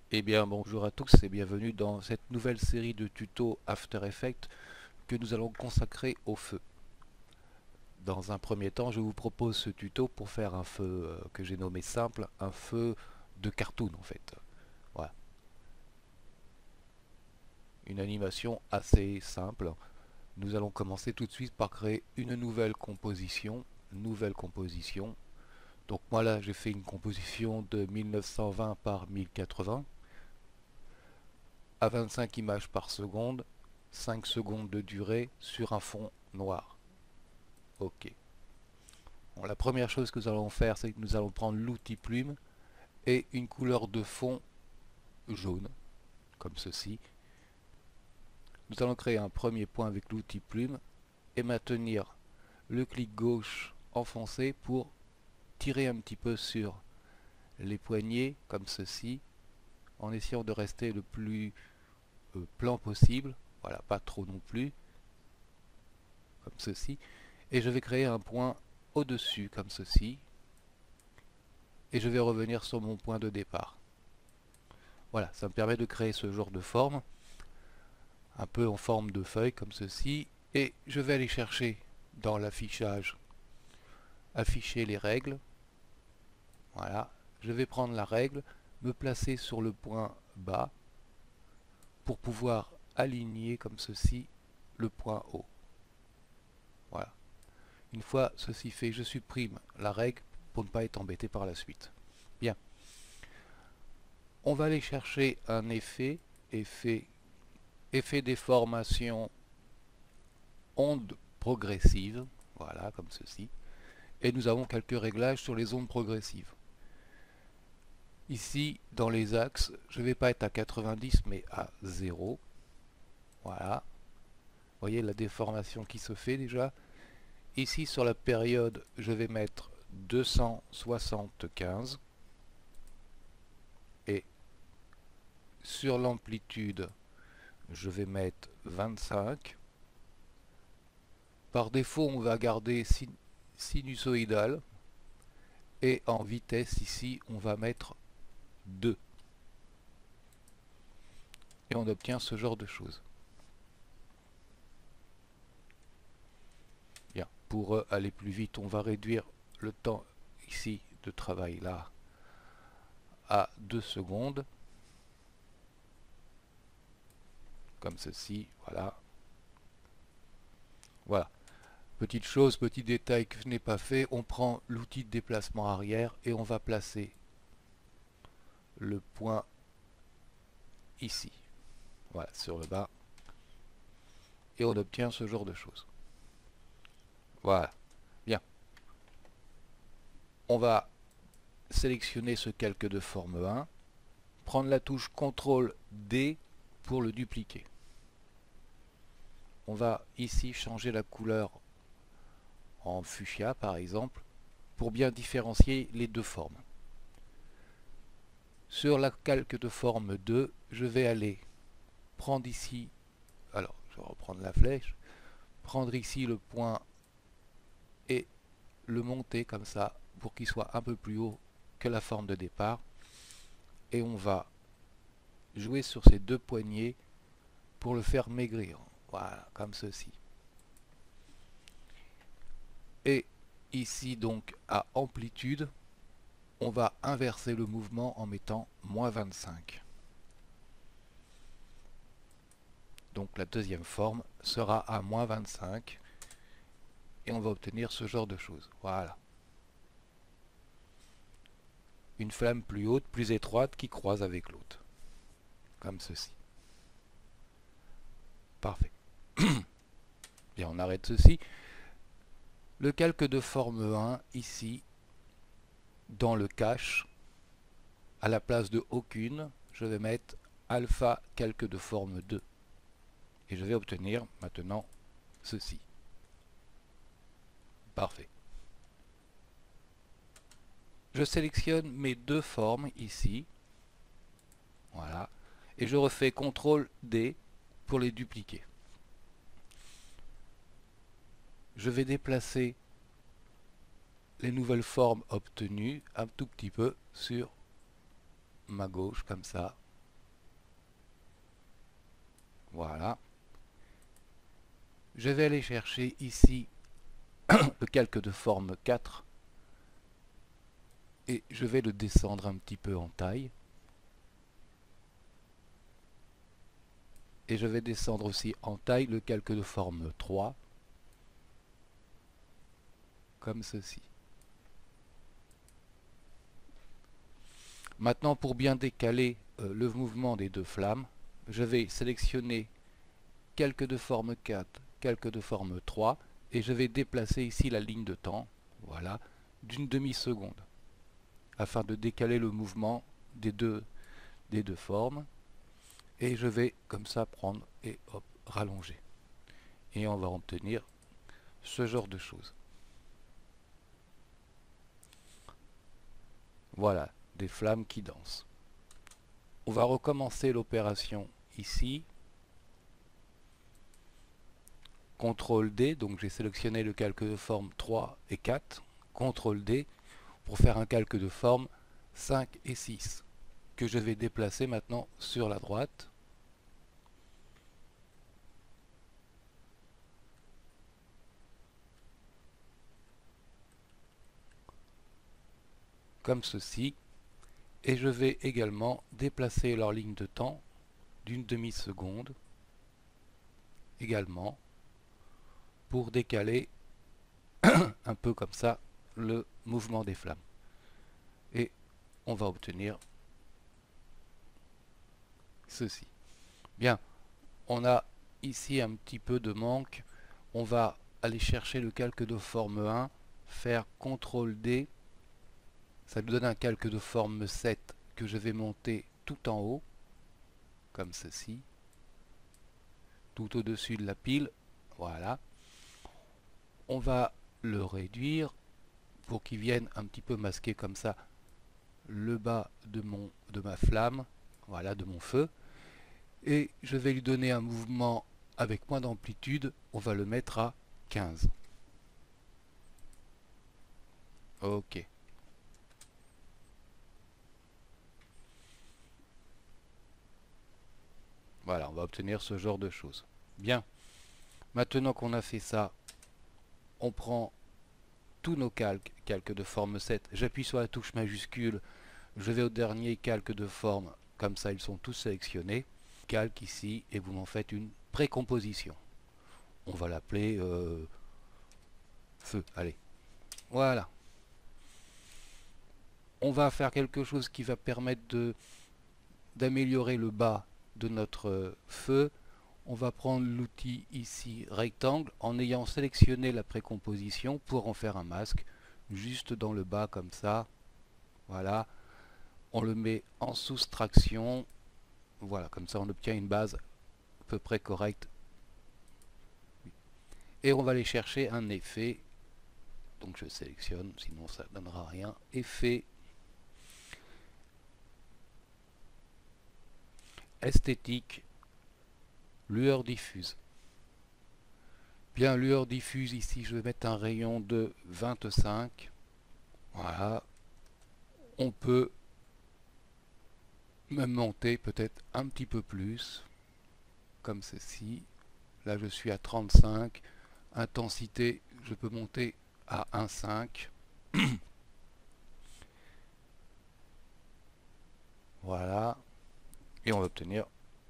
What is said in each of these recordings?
Eh bien bonjour à tous et bienvenue dans cette nouvelle série de tutos After Effects que nous allons consacrer au feu. Dans un premier temps, je vous propose ce tuto pour faire un feu que j'ai nommé simple, un feu de cartoon en fait. Voilà, une animation assez simple. Nous allons commencer tout de suite par créer une nouvelle composition. Donc moi là j'ai fait une composition de 1920 par 1080 à 25 images par seconde, 5 secondes de durée sur un fond noir. Ok. Bon, la première chose que nous allons faire, c'est que nous allons prendre l'outil plume et une couleur de fond jaune, comme ceci. Nous allons créer un premier point avec l'outil plume et maintenir le clic gauche enfoncé pour tirer un petit peu sur les poignées, comme ceci, en essayant de rester le plus plan possible. Voilà, pas trop non plus, comme ceci. Et je vais créer un point au-dessus, comme ceci. Et je vais revenir sur mon point de départ. Voilà, ça me permet de créer ce genre de forme, un peu en forme de feuille comme ceci. Et je vais aller chercher dans l'affichage, afficher les règles. Voilà, je vais prendre la règle, me placer sur le point bas pour pouvoir aligner comme ceci le point haut. Voilà. Une fois ceci fait, je supprime la règle pour ne pas être embêté par la suite. Bien. On va aller chercher un effet déformation onde progressive, voilà, comme ceci. Et nous avons quelques réglages sur les ondes progressives. Ici, dans les axes, je ne vais pas être à 90, mais à 0. Voilà. Vous voyez la déformation qui se fait déjà. Ici, sur la période, je vais mettre 275. Et sur l'amplitude, je vais mettre 25. Par défaut, on va garder sinusoïdal. Et en vitesse, ici, on va mettre 2. Et on obtient ce genre de choses. Bien, pour aller plus vite, on va réduire le temps ici de travail là à 2 secondes. Comme ceci, voilà. Voilà. Petite chose, petit détail que je n'ai pas fait, on prend l'outil de déplacement arrière et on va placer le point ici. Voilà, sur le bas. Et on obtient ce genre de choses. Voilà. Bien. On va sélectionner ce calque de forme 1, prendre la touche CTRL D pour le dupliquer. On va ici changer la couleur en fuchsia par exemple pour bien différencier les deux formes. Sur la calque de forme 2, je vais aller prendre ici, alors je vais reprendre la flèche, prendre ici le point et le monter comme ça pour qu'il soit un peu plus haut que la forme de départ. Et on va jouer sur ces deux poignées pour le faire maigrir. Voilà, comme ceci. Et ici donc à amplitude, on va inverser le mouvement en mettant moins 25. Donc la deuxième forme sera à moins 25 et on va obtenir ce genre de choses. Voilà. Une flamme plus haute, plus étroite qui croise avec l'autre. Comme ceci. Parfait. Bien, on arrête ceci. Le calque de forme 1, ici, dans le cache, à la place de aucune, je vais mettre alpha calque de forme 2. Et je vais obtenir maintenant ceci. Parfait. Je sélectionne mes deux formes ici. Voilà. Et je refais CTRL D pour les dupliquer. Je vais déplacer les nouvelles formes obtenues un tout petit peu sur ma gauche, comme ça. Voilà. Je vais aller chercher ici le calque de forme 4 et je vais le descendre un petit peu en taille. Et je vais descendre aussi en taille le calque de forme 3, comme ceci. Maintenant, pour bien décaler le mouvement des deux flammes, je vais sélectionner calque de forme 4, calque de forme 3, et je vais déplacer ici la ligne de temps, voilà, d'une demi-seconde, afin de décaler le mouvement des deux formes. Et je vais comme ça prendre et hop, rallonger. Et on va obtenir ce genre de choses. Voilà, des flammes qui dansent. On va recommencer l'opération ici. CTRL D, donc j'ai sélectionné le calque de forme 3 et 4. CTRL D pour faire un calque de forme 5 et 6 que je vais déplacer maintenant sur la droite. Comme ceci. Et je vais également déplacer leur ligne de temps d'une demi-seconde également pour décaler un peu comme ça le mouvement des flammes. Et on va obtenir ceci. Bien, on a ici un petit peu de manque. On va aller chercher le calque de forme 1, faire CTRL D. Ça nous donne un calque de forme 7 que je vais monter tout en haut, comme ceci, tout au-dessus de la pile. Voilà. On va le réduire pour qu'il vienne un petit peu masquer comme ça le bas de ma flamme, voilà, de mon feu. Et je vais lui donner un mouvement avec moins d'amplitude. On va le mettre à 15. Ok. Voilà, on va obtenir ce genre de choses. Bien. Maintenant qu'on a fait ça, on prend tous nos calques, calques de forme 7. J'appuie sur la touche majuscule. Je vais au dernier calque de forme. Comme ça, ils sont tous sélectionnés. Calque ici et vous m'en faites une précomposition. On va l'appeler feu. Allez. Voilà. On va faire quelque chose qui va permettre d'améliorer le bas de notre feu. On va prendre l'outil ici rectangle en ayant sélectionné la précomposition pour en faire un masque juste dans le bas comme ça. Voilà. On le met en soustraction. Voilà, comme ça on obtient une base à peu près correcte. Et on va aller chercher un effet. Donc je sélectionne, sinon ça ne donnera rien. Effet esthétique, lueur diffuse. Bien, lueur diffuse, ici je vais mettre un rayon de 25. Voilà. On peut même monter peut-être un petit peu plus, comme ceci. Là je suis à 35. Intensité, je peux monter à 1,5. Voilà. Et on va obtenir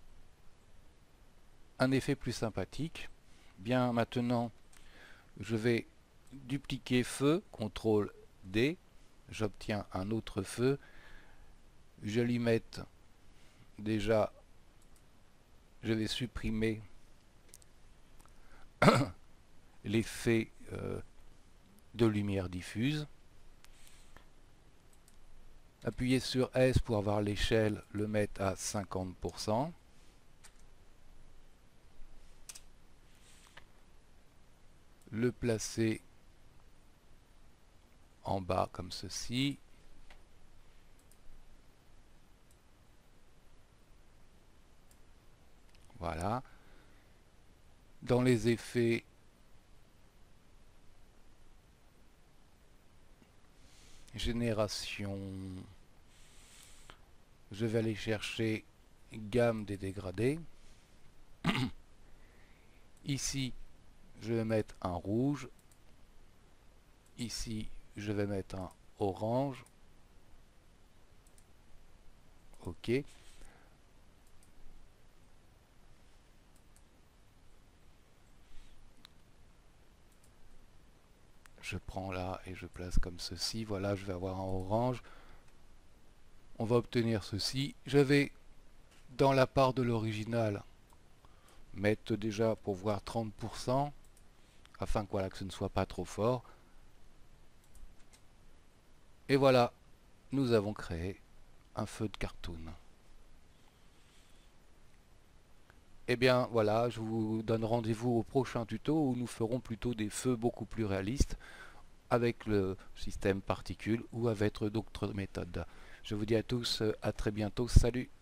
un effet plus sympathique. Bien, maintenant, je vais dupliquer feu, CTRL D. J'obtiens un autre feu. Je lui mette déjà, je vais supprimer l'effet de lumière diffuse. Appuyez sur S pour avoir l'échelle, le mettre à 50%. Le placer en bas comme ceci. Voilà. Dans les effets, génération, je vais aller chercher gamme des dégradés. Ici, je vais mettre un rouge. Ici, je vais mettre un orange. OK. Je prends là et je place comme ceci. Voilà, je vais avoir un orange. On va obtenir ceci. Je vais, dans la part de l'original, mettre déjà pour voir 30%, afin que, voilà, que ce ne soit pas trop fort. Et voilà, nous avons créé un feu de cartoon. Et bien voilà, je vous donne rendez-vous au prochain tuto où nous ferons plutôt des feux beaucoup plus réalistes avec le système particule ou avec d'autres méthodes. Je vous dis à tous à très bientôt, salut!